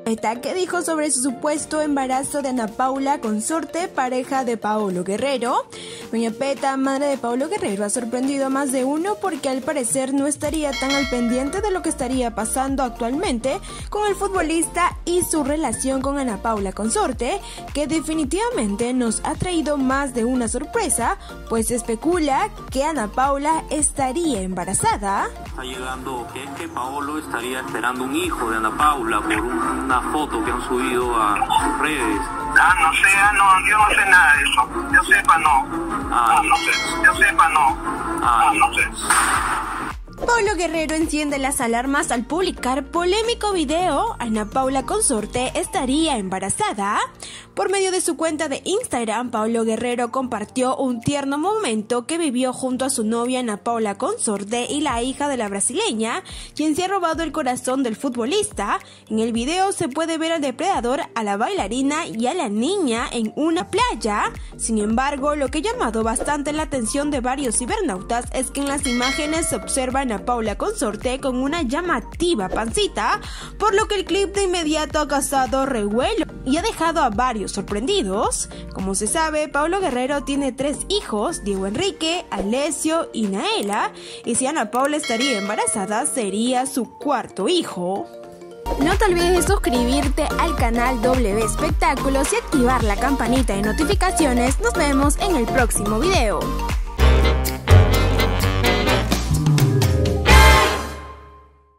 Peta, ¿qué dijo sobre su supuesto embarazo de Ana Paula Consorte, pareja de Paolo Guerrero? Doña Peta, madre de Paolo Guerrero, ha sorprendido a más de uno porque al parecer no estaría tan al pendiente de lo que estaría pasando actualmente con el futbolista y su relación con Ana Paula Consorte, que definitivamente nos ha traído más de una sorpresa, pues se especula que Ana Paula estaría embarazada. Está llegando que Paolo estaría esperando un hijo de Ana Paula por una foto que han subido a sus redes. No sé, yo no sé nada de eso. Yo sepa, no. No sé, yo sepa, no. No sé. Paolo Guerrero enciende las alarmas al publicar polémico video. Ana Paula Consorte estaría embarazada. Por medio de su cuenta de Instagram, Paolo Guerrero compartió un tierno momento que vivió junto a su novia Ana Paula Consorte y la hija de la brasileña, quien se ha robado el corazón del futbolista. En el video se puede ver al depredador, a la bailarina y a la niña en una playa. Sin embargo, lo que ha llamado bastante la atención de varios cibernautas es que en las imágenes se observa a Ana Paula Consorte con una llamativa pancita, por lo que el clip de inmediato ha causado revuelo y ha dejado a varios sorprendidos. Como se sabe, Paolo Guerrero tiene 3 hijos, Diego Enrique, Alessio y Naela, y si Ana Paula estaría embarazada sería su 4º hijo. No te olvides de suscribirte al canal W Espectáculos y activar la campanita de notificaciones. Nos vemos en el próximo video.